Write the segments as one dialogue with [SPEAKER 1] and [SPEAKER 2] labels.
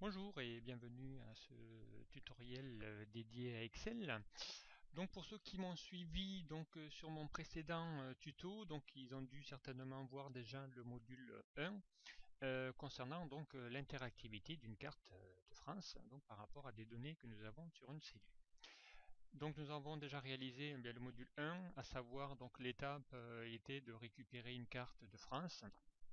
[SPEAKER 1] Bonjour et bienvenue à ce tutoriel dédié à Excel. Donc pour ceux qui m'ont suivi sur mon précédent tuto, ils ont dû certainement voir déjà le module 1 concernant l'interactivité d'une carte de France par rapport à des données que nous avons sur une cellule. Donc nous avons déjà réalisé le module 1, à savoir l'étape était de récupérer une carte de France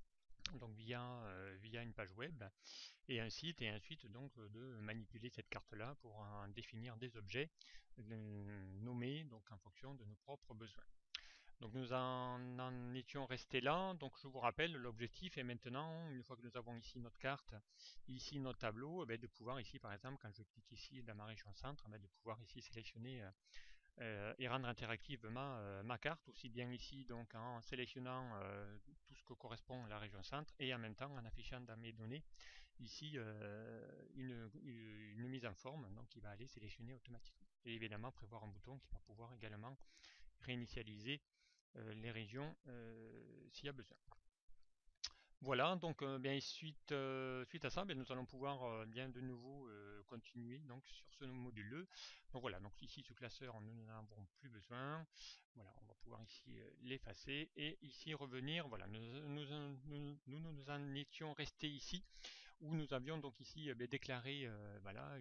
[SPEAKER 1] via une page web et un site, et ensuite de manipuler cette carte-là pour en définir des objets nommés en fonction de nos propres besoins. Donc nous en étions restés là. Donc je vous rappelle, l'objectif est maintenant, une fois que nous avons ici notre carte, ici notre tableau, de pouvoir ici par exemple, quand je clique ici dans ma région centre, de pouvoir ici sélectionner et rendre interactive ma carte, aussi bien ici en sélectionnant tout ce que correspond à la région centre, et en même temps en affichant dans mes données ici une mise en forme qui va aller sélectionner automatiquement. Et évidemment prévoir un bouton qui va pouvoir également réinitialiser les régions s'il y a besoin. Voilà, suite à ça, nous allons pouvoir de nouveau continuer sur ce module. Donc voilà, donc ici ce classeur, nous n'en avons plus besoin. Voilà, on va pouvoir ici l'effacer et ici revenir. Voilà, nous en étions restés ici où nous avions ici déclaré voilà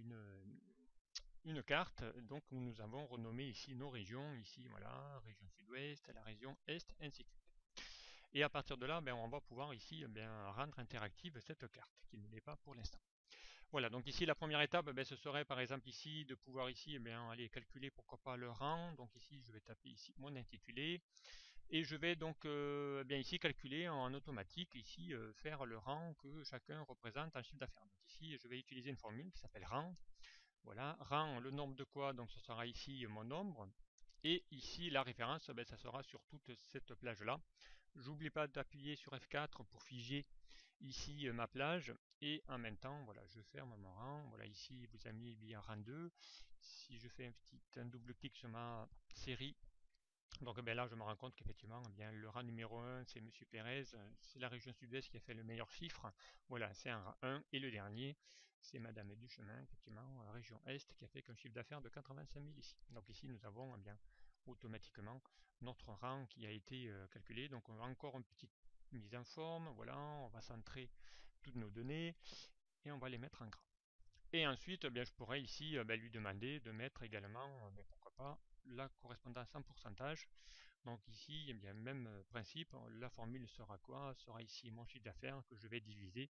[SPEAKER 1] une carte où nous avons renommé ici nos régions, ici voilà, région sud-ouest, la région est, ainsi de suite. Et à partir de là, on va pouvoir ici rendre interactive cette carte, qui ne l'est pas pour l'instant. Voilà, donc ici la première étape, ce serait par exemple ici de pouvoir ici aller calculer pourquoi pas le rang. Donc ici je vais taper ici mon intitulé et je vais ici calculer en automatique, ici faire le rang que chacun représente en chiffre d'affaires. Donc ici je vais utiliser une formule qui s'appelle rang. Voilà, rang, le nombre de quoi, donc ce sera ici mon nombre. Et ici la référence, ça sera sur toute cette plage là. J'oublie pas d'appuyer sur F4 pour figer ici ma plage, et en même temps voilà, je ferme mon rang. Voilà, ici vous avez mis bien rang 2. Si je fais un double clic sur ma série, donc là je me rends compte qu'effectivement le rang numéro 1 c'est Monsieur Pérez, c'est la région sud-est qui a fait le meilleur chiffre. Voilà, c'est un rang 1, et le dernier c'est Madame Duchemin, effectivement, région est, qui a fait qu'un chiffre d'affaires de 85 000 ici. Donc ici nous avons automatiquement notre rang qui a été calculé. Donc on va encore une petite mise en forme. Voilà, on va centrer toutes nos données et on va les mettre en gras. Et ensuite, je pourrais ici lui demander de mettre également, pourquoi pas, la correspondance en pourcentage. Donc ici, même principe, la formule sera quoi? Sera ici mon chiffre d'affaires que je vais diviser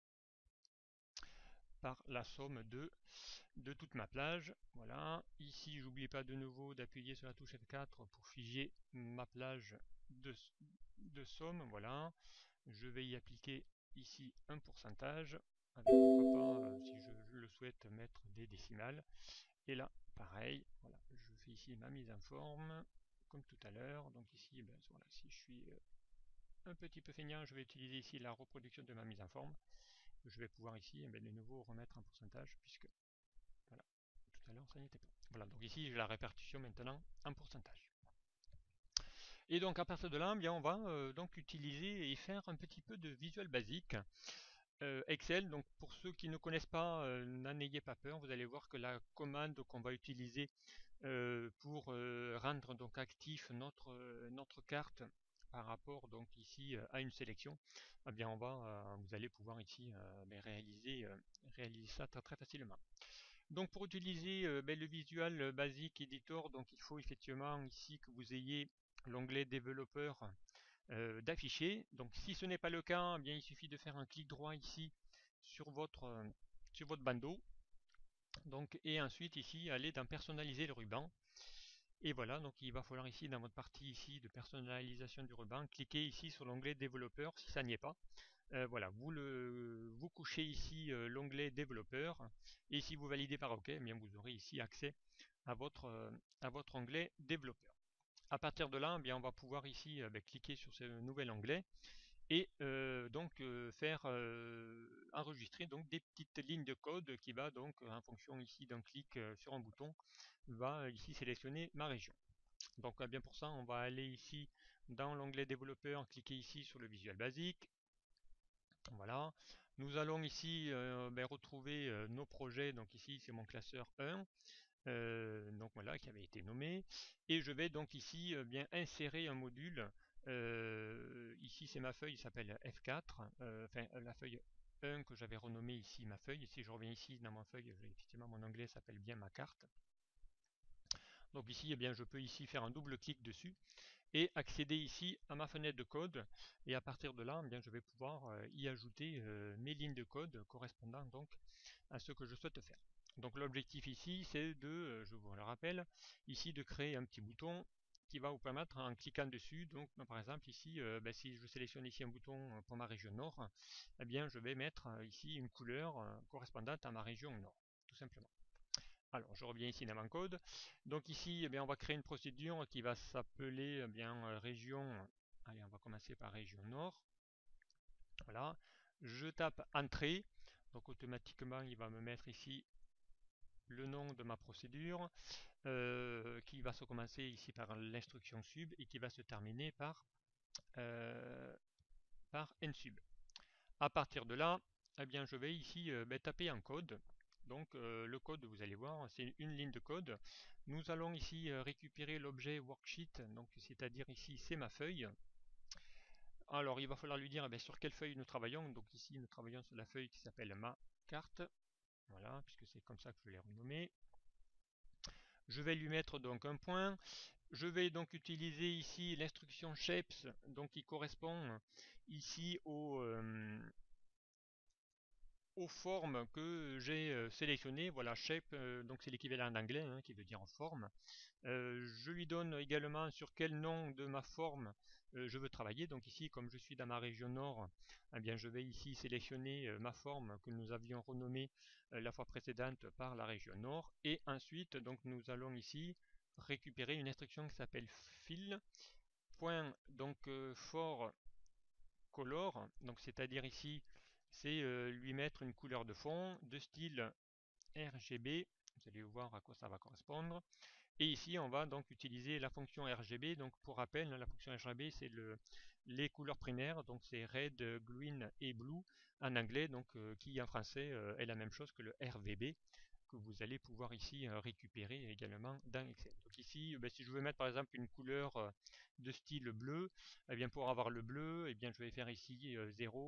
[SPEAKER 1] par la somme de toute ma plage. Voilà, ici j'oublie pas de nouveau d'appuyer sur la touche F4 pour figer ma plage de somme. Voilà, je vais y appliquer ici un pourcentage avec, pourquoi pas, si je le souhaite, mettre des décimales. Et là pareil, voilà, je fais ici ma mise en forme comme tout à l'heure. Donc ici voilà, si je suis un petit peu feignant, je vais utiliser ici la reproduction de ma mise en forme. Je vais pouvoir ici de nouveau remettre un pourcentage, puisque voilà, tout à l'heure ça n'était pas. Voilà, donc ici j'ai la répartition maintenant en pourcentage. Et donc à partir de là, on va utiliser et faire un petit peu de Visual Basic. Excel, donc pour ceux qui ne connaissent pas, n'en ayez pas peur, vous allez voir que la commande qu'on va utiliser pour rendre actif notre carte par rapport ici à une sélection, vous allez pouvoir ici réaliser ça très, très facilement. Donc pour utiliser le Visual Basic Editor, il faut effectivement ici que vous ayez l'onglet développeur d'afficher. Donc si ce n'est pas le cas, il suffit de faire un clic droit ici sur votre bandeau. Et ensuite ici aller dans personnaliser le ruban. Et voilà, donc il va falloir ici dans votre partie ici de personnalisation du ruban, cliquer ici sur l'onglet développeur si ça n'y est pas. Voilà, vous couchez ici l'onglet développeur, et si vous validez par OK, vous aurez ici accès à votre onglet développeur. À partir de là, on va pouvoir ici cliquer sur ce nouvel onglet et faire enregistrer des petites lignes de code qui va en fonction ici d'un clic sur un bouton, va ici sélectionner ma région. Donc pour ça, on va aller ici dans l'onglet développeur, cliquer ici sur le Visual Basic. Voilà, Nous allons ici retrouver nos projets. Donc ici c'est mon classeur 1, donc voilà, qui avait été nommé. Et je vais donc ici bien insérer un module. Ici c'est ma feuille, il s'appelle F4, enfin la feuille 1 que j'avais renommée ici ma feuille. Si je reviens ici dans ma feuille, effectivement mon onglet s'appelle bien ma carte. Donc ici, eh bien, je peux ici faire un double clic dessus et accéder ici à ma fenêtre de code. Et à partir de là, eh bien, je vais pouvoir y ajouter mes lignes de code correspondant donc à ce que je souhaite faire. Donc l'objectif ici, c'est de, je vous le rappelle, ici de créer un petit bouton qui va vous permettre en cliquant dessus. Donc par exemple ici, si je sélectionne ici un bouton pour ma région nord, eh bien je vais mettre ici une couleur correspondante à ma région nord, tout simplement. Alors, je reviens ici dans mon code. Donc ici, eh bien, on va créer une procédure qui va s'appeler région. Allez, on va commencer par région nord. Voilà. Je tape entrée. Donc automatiquement, il va me mettre ici le nom de ma procédure qui va se commencer ici par l'instruction sub et qui va se terminer euh, par nsub. À partir de là, eh bien, je vais ici taper en code. Donc le code, vous allez voir, c'est une ligne de code. Nous allons ici récupérer l'objet worksheet, donc c'est-à-dire ici c'est ma feuille. Alors il va falloir lui dire eh bien, sur quelle feuille nous travaillons. Donc ici nous travaillons sur la feuille qui s'appelle ma carte. Voilà, puisque c'est comme ça que je l'ai renommée. Je vais lui mettre donc un point. Je vais donc utiliser ici l'instruction shapes, donc qui correspond ici aux formes que j'ai sélectionnées. Voilà, shape, donc c'est l'équivalent d'anglais hein, qui veut dire forme. Je lui donne également sur quel nom de ma forme je veux travailler. Donc ici, comme je suis dans ma région nord, eh bien, je vais ici sélectionner ma forme que nous avions renommée la fois précédente par la région nord. Et ensuite, donc, nous allons ici récupérer une instruction qui s'appelle fill. Point, donc for color, donc c'est-à-dire ici, c'est lui mettre une couleur de fond de style RGB. Vous allez voir à quoi ça va correspondre. Et ici, on va donc utiliser la fonction RGB. Donc, pour rappel, la fonction RGB, c'est les couleurs primaires. Donc, c'est red, green et blue en anglais, donc qui en français est la même chose que le RVB que vous allez pouvoir ici récupérer également dans Excel. Donc ici, si je veux mettre par exemple une couleur de style bleu, eh bien pour avoir le bleu, eh bien je vais faire ici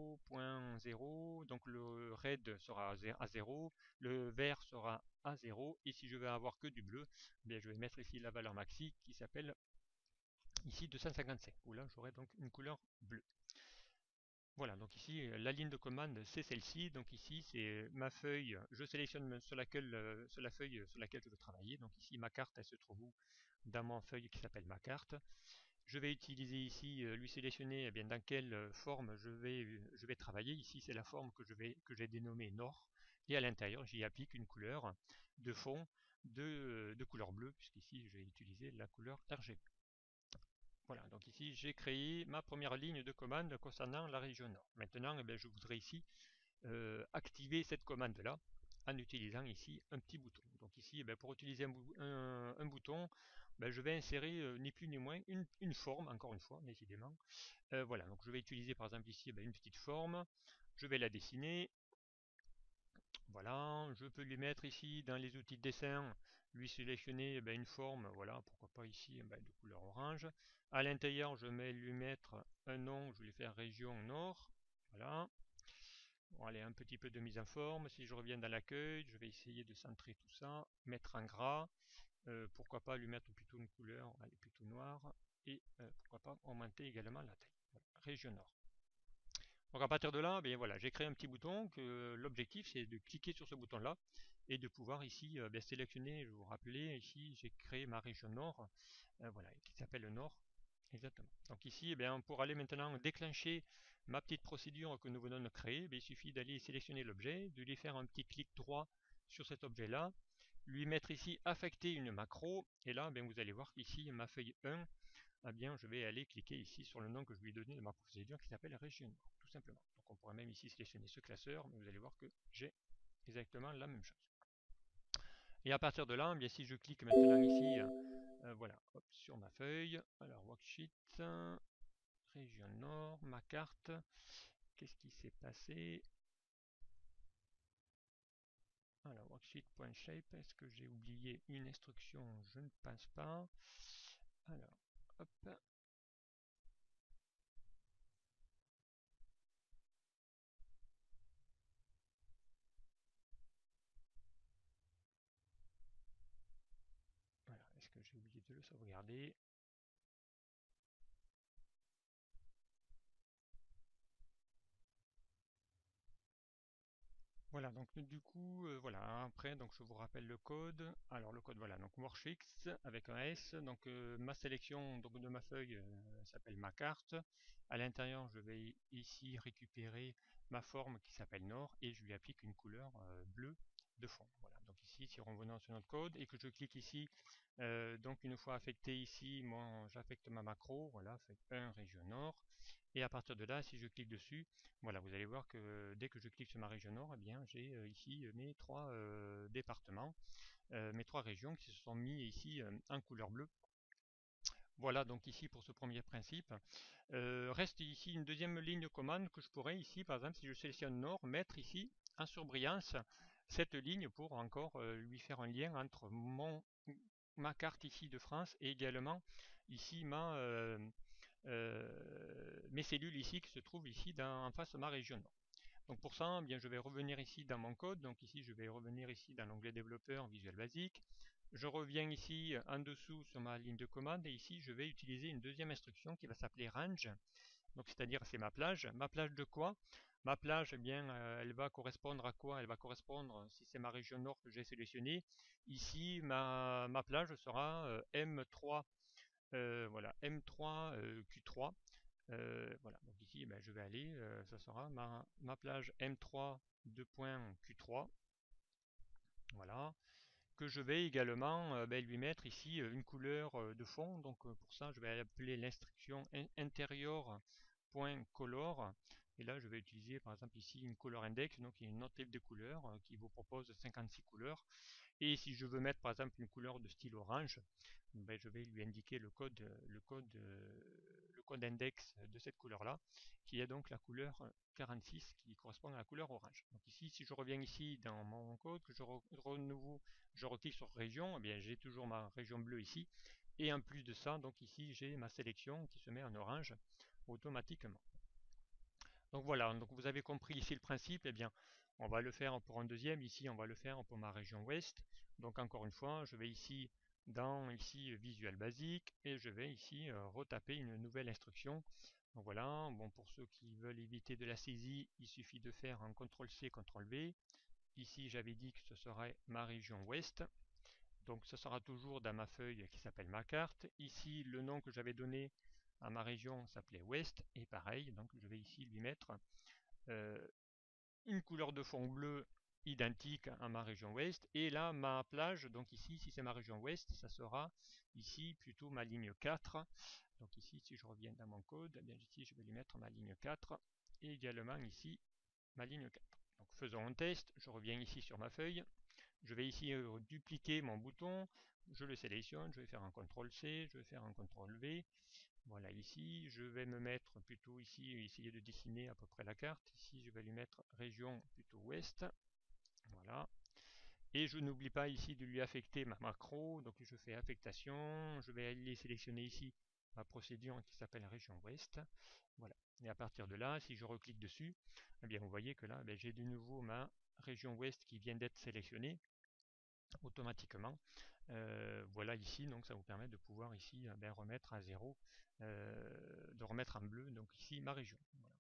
[SPEAKER 1] 0.0, donc le red sera à 0, le vert sera à 0, et si je veux avoir que du bleu, eh bien je vais mettre ici la valeur maxi qui s'appelle ici 255, où là j'aurai donc une couleur bleue. Voilà, donc ici, la ligne de commande, c'est celle-ci. Donc ici, c'est ma feuille. Je sélectionne sur la feuille sur laquelle je veux travailler. Donc ici, ma carte, elle se trouve où? Dans ma feuille qui s'appelle ma carte. Je vais utiliser ici, lui sélectionner eh bien, dans quelle forme je vais travailler. Ici, c'est la forme que j'ai dénommée Nord. Et à l'intérieur, j'y applique une couleur de fond de couleur bleue, puisqu'ici, j'ai utilisé la couleur RGB. Voilà, donc ici j'ai créé ma première ligne de commande concernant la région nord. Maintenant, eh bien, je voudrais ici activer cette commande-là en utilisant ici un petit bouton. Donc ici, eh pour utiliser un bouton, je vais insérer ni plus ni moins une forme, encore une fois, décidément. Voilà, donc je vais utiliser par exemple ici une petite forme. Je vais la dessiner. Voilà, je peux lui mettre ici dans les outils de dessin, lui sélectionner une forme, voilà, pourquoi pas ici de couleur orange. À l'intérieur, je vais lui mettre un nom, je vais lui faire région nord, voilà. Bon, allez, un petit peu de mise en forme. Si je reviens dans l'accueil, je vais essayer de centrer tout ça, mettre en gras, pourquoi pas lui mettre plutôt une couleur, allez, plutôt noire, et pourquoi pas augmenter également la taille. Voilà, région nord. Donc à partir de là, voilà, j'ai créé un petit bouton que l'objectif c'est de cliquer sur ce bouton là et de pouvoir ici sélectionner, je vous rappelais, ici j'ai créé ma région nord, voilà, qui s'appelle le nord, exactement. Donc ici, pour aller maintenant déclencher ma petite procédure que nous venons de créer, il suffit d'aller sélectionner l'objet, de lui faire un petit clic droit sur cet objet là, lui mettre ici affecter une macro, et là vous allez voir qu'ici ma feuille 1, je vais aller cliquer ici sur le nom que je lui ai donné de ma procédure qui s'appelle région nord, tout simplement. Donc on pourrait même ici sélectionner ce classeur, mais vous allez voir que j'ai exactement la même chose. Et à partir de là, si je clique maintenant ici, voilà, hop, sur ma feuille, alors worksheet, région nord, ma carte, qu'est-ce qui s'est passé? sheet.shape. Est-ce que j'ai oublié une instruction? Je ne pense pas. Alors, hop. Voilà, est-ce que j'ai oublié de le sauvegarder? Voilà, donc du coup, voilà, après, donc je vous rappelle le code. Alors le code, voilà, donc Workfix avec un S. Donc ma sélection donc, de ma feuille s'appelle ma carte. À l'intérieur, je vais ici récupérer ma forme qui s'appelle Nord et je lui applique une couleur bleue de fond. Voilà, donc ici, si revenons sur notre code et que je clique ici, donc une fois affecté ici, moi j'affecte ma macro, voilà, fait 1 région Nord. Et à partir de là, si je clique dessus, voilà, vous allez voir que dès que je clique sur ma région nord, eh bien, j'ai ici mes trois départements, mes trois régions qui se sont mis ici en couleur bleue. Voilà donc ici pour ce premier principe. Reste ici une deuxième ligne de commande que je pourrais ici, par exemple, si je sélectionne nord, mettre ici en surbrillance cette ligne pour encore lui faire un lien entre ma carte ici de France et également ici mes cellules ici qui se trouvent ici en face de ma région nord. Donc pour ça, eh bien, je vais revenir ici dans mon code. Donc ici, je vais revenir ici dans l'onglet développeur Visual Basic. Je reviens ici en dessous sur ma ligne de commande et ici, je vais utiliser une deuxième instruction qui va s'appeler range. Donc c'est-à-dire c'est ma plage. Ma plage de quoi? Ma plage, eh bien, elle va correspondre à quoi? Elle va correspondre, si c'est ma région nord que j'ai sélectionnée, ici ma plage sera M3, voilà, M3 Q3. Voilà, donc ici ben, je vais aller, ça sera ma plage M3 2.Q3, voilà, que je vais également ben, lui mettre ici une couleur de fond. Donc pour ça je vais appeler l'instruction intérieur.color et là je vais utiliser par exemple ici une color index, donc il y a une autre type de couleurs qui vous propose 56 couleurs. Et si je veux mettre par exemple une couleur de style orange, ben, je vais lui indiquer le code index de cette couleur là, qui est donc la couleur 46 qui correspond à la couleur orange. Donc ici, si je reviens ici dans mon code, que je reclique sur région, eh bien j'ai toujours ma région bleue ici. Et en plus de ça, donc ici j'ai ma sélection qui se met en orange automatiquement. Donc voilà, donc vous avez compris ici le principe, eh bien on va le faire pour un deuxième, ici on va le faire pour ma région ouest. Donc encore une fois, je vais ici dans Visual Basic et je vais ici retaper une nouvelle instruction. Donc voilà, bon pour ceux qui veulent éviter de la saisie, il suffit de faire un CTRL-C, CTRL-V. Ici j'avais dit que ce serait ma région ouest. Donc ce sera toujours dans ma feuille qui s'appelle ma carte. Ici le nom que j'avais donné à ma région s'appelait ouest et pareil, donc je vais ici lui mettre euh, une couleur de fond bleu identique à ma région ouest. Et là, ma plage, donc ici, si c'est ma région ouest, ça sera ici plutôt ma ligne 4. Donc ici, si je reviens dans mon code, eh bien ici, je vais lui mettre ma ligne 4 et également ici ma ligne 4. Donc faisons un test. Je reviens ici sur ma feuille. Je vais ici dupliquer mon bouton. Je le sélectionne. Je vais faire un CTRL-C. Je vais faire un CTRL-V. Voilà, ici, je vais me mettre plutôt ici, essayer de dessiner à peu près la carte. Ici, je vais lui mettre région plutôt ouest. Voilà. Et je n'oublie pas ici de lui affecter ma macro. Donc, je fais affectation. Je vais aller sélectionner ici ma procédure qui s'appelle région ouest. Voilà. Et à partir de là, si je reclique dessus, eh bien, vous voyez que là, j'ai de nouveau ma région ouest qui vient d'être sélectionnée automatiquement. Voilà ici, donc ça vous permet de pouvoir ici remettre à zéro, de remettre en bleu, donc ici ma région. Voilà.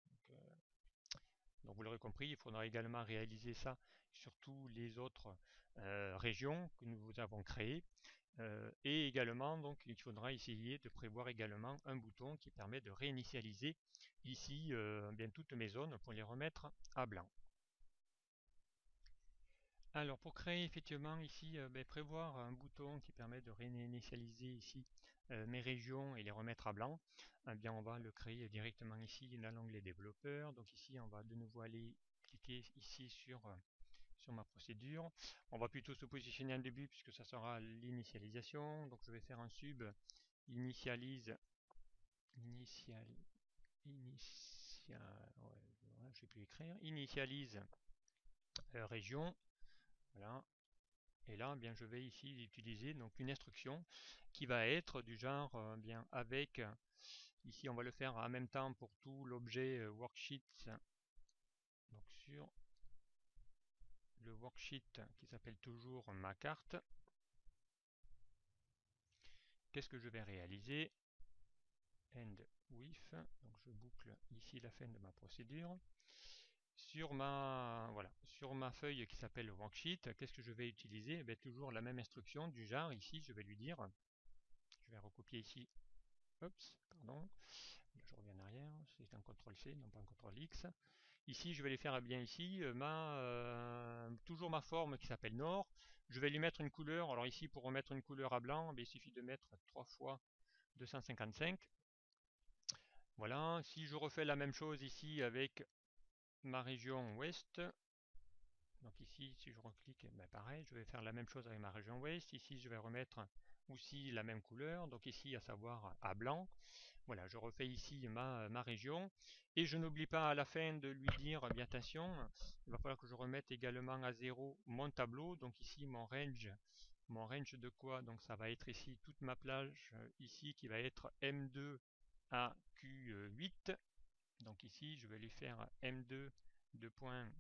[SPEAKER 1] Donc vous l'aurez compris, il faudra également réaliser ça sur toutes les autres régions que nous avons créées. Et également, donc, il faudra essayer de prévoir également un bouton qui permet de réinitialiser ici bien toutes mes zones pour les remettre à blanc. Alors pour créer effectivement ici, prévoir un bouton qui permet de réinitialiser ici mes régions et les remettre à blanc, eh bien on va le créer directement ici dans l'onglet développeur. Donc ici on va de nouveau aller cliquer ici sur ma procédure. On va plutôt se positionner en début puisque ça sera l'initialisation. Donc je vais faire un sub initialise ouais, je sais plus écrire, initialise région. Voilà. Et là, bien, je vais ici utiliser donc une instruction qui va être du genre bien avec, ici on va le faire en même temps pour tout l'objet worksheet, donc sur le worksheet qui s'appelle toujours ma carte. Qu'est-ce que je vais réaliser? End with, donc je boucle ici la fin de ma procédure. Sur ma feuille qui s'appelle worksheet, qu'est-ce que je vais utiliser? Toujours la même instruction du genre, ici je vais lui dire, je vais recopier ici, pardon, là je reviens en arrière, c'est un CTRL-C, non pas un CTRL-X. Ici je vais les faire bien ici, toujours ma forme qui s'appelle nord, je vais lui mettre une couleur, alors ici pour remettre une couleur à blanc, il suffit de mettre 3 fois 255. Voilà, si je refais la même chose ici avec ma région ouest, donc ici si je reclique, pareil, je vais faire la même chose avec ma région ouest, ici je vais remettre aussi la même couleur, donc ici à savoir à blanc. Voilà, je refais ici ma région, et je n'oublie pas à la fin de lui dire, bien attention, il va falloir que je remette également à 0 mon tableau, donc ici mon range de quoi? Donc ça va être ici toute ma plage, ici qui va être M2 à Q8, donc ici je vais lui faire M2 de point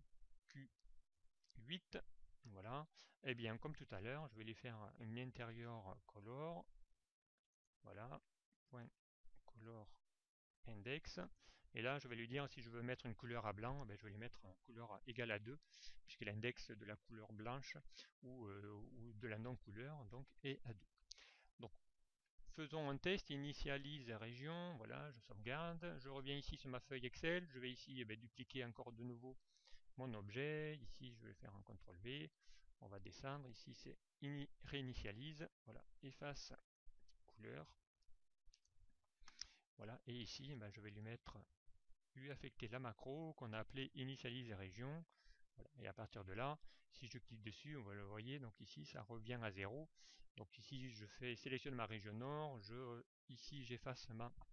[SPEAKER 1] Q8, voilà, et bien comme tout à l'heure, je vais lui faire une intérieur color, voilà, point color index, et là je vais lui dire si je veux mettre une couleur à blanc, je vais lui mettre une couleur égale à 2, puisque l'index de la couleur blanche ou de la non-couleur donc est à 2. Donc faisons un test, initialise région, voilà, je sauvegarde, je reviens ici sur ma feuille Excel, je vais ici dupliquer encore de nouveau mon objet, ici je vais faire un CTRL V, on va descendre, ici c'est réinitialise, voilà, efface couleur, voilà, et ici je vais lui affecter la macro qu'on a appelée initialise région, voilà. Et à partir de là, si je clique dessus, on va le voir, donc ici ça revient à 0. Donc ici je sélectionne ma région nord, ici j'efface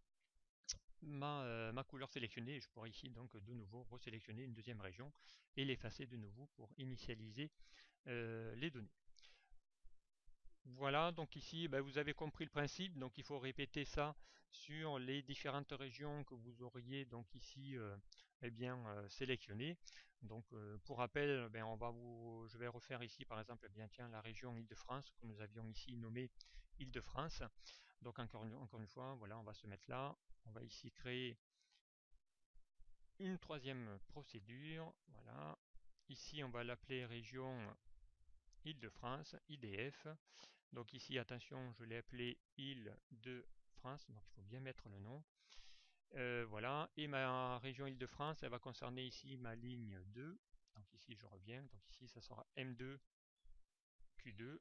[SPEAKER 1] ma couleur sélectionnée, et je pourrais ici donc de nouveau resélectionner une deuxième région et l'effacer de nouveau pour initialiser les données. Voilà, donc ici vous avez compris le principe, donc il faut répéter ça sur les différentes régions que vous auriez donc ici sélectionnées. Donc pour rappel, je vais refaire ici par exemple tiens, la région Île-de-France que nous avions ici nommée Île-de-France. Donc encore une fois, voilà, on va se mettre là, on va ici créer une troisième procédure, voilà. Ici on va l'appeler région Île-de-France, IDF. Donc ici, attention, je l'ai appelé Île-de-France, donc il faut bien mettre le nom. Voilà, et ma région Île-de-France, elle va concerner ici ma ligne 2. Donc ici, je reviens, donc ici, ça sera M2, Q2.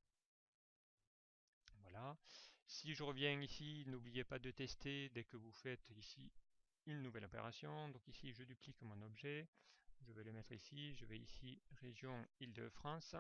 [SPEAKER 1] Voilà. Si je reviens ici, n'oubliez pas de tester dès que vous faites ici une nouvelle opération. Donc ici, je duplique mon objet. Je vais le mettre ici, je vais ici, région Île-de-France.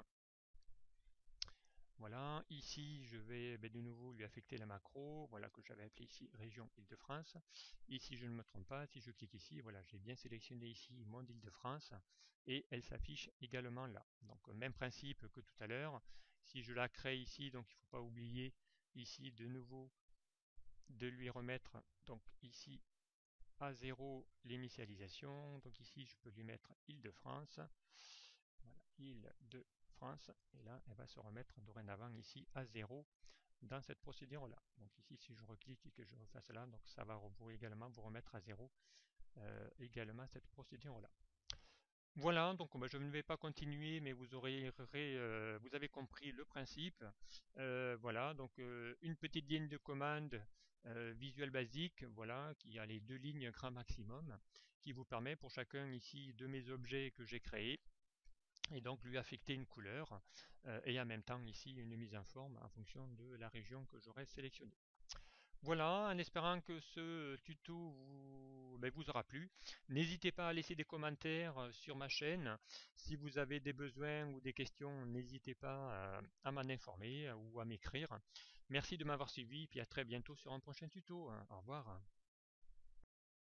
[SPEAKER 1] Voilà, ici je vais de nouveau lui affecter la macro, voilà, que j'avais appelé ici région Île-de-France. Ici je ne me trompe pas, si je clique ici, voilà, j'ai bien sélectionné ici mon Île-de-France et elle s'affiche également là. Donc même principe que tout à l'heure, si je la crée ici, donc il ne faut pas oublier ici de nouveau de lui remettre donc ici à 0 l'initialisation, donc ici je peux lui mettre Île-de-France, voilà, Île-de-France, et là elle va se remettre dorénavant ici à 0 dans cette procédure là. Donc ici si je reclique et que je refasse là, donc ça va également vous remettre à 0 également cette procédure là. Voilà, donc je ne vais pas continuer, mais vous avez compris le principe. Voilà, donc une petite ligne de commande visuelle basique, voilà, qui a les 2 lignes grand maximum, qui vous permet pour chacun ici de mes objets que j'ai créés, et donc lui affecter une couleur, et en même temps ici une mise en forme en fonction de la région que j'aurai sélectionnée. Voilà, en espérant que ce tuto vous aura plu. N'hésitez pas à laisser des commentaires sur ma chaîne. Si vous avez des besoins ou des questions, n'hésitez pas à m'en informer ou à m'écrire. Merci de m'avoir suivi et puis à très bientôt sur un prochain tuto. Au revoir.